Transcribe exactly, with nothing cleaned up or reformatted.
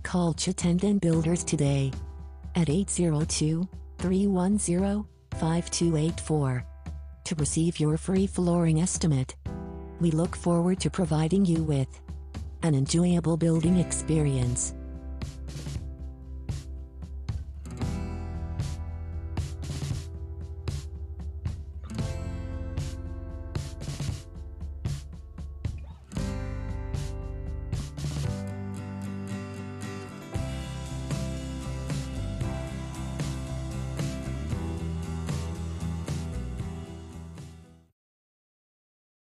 Call Chittenden Builders today at eight zero two, three one zero, five two eight four to receive your free flooring estimate. We look forward to providing you with an enjoyable building experience.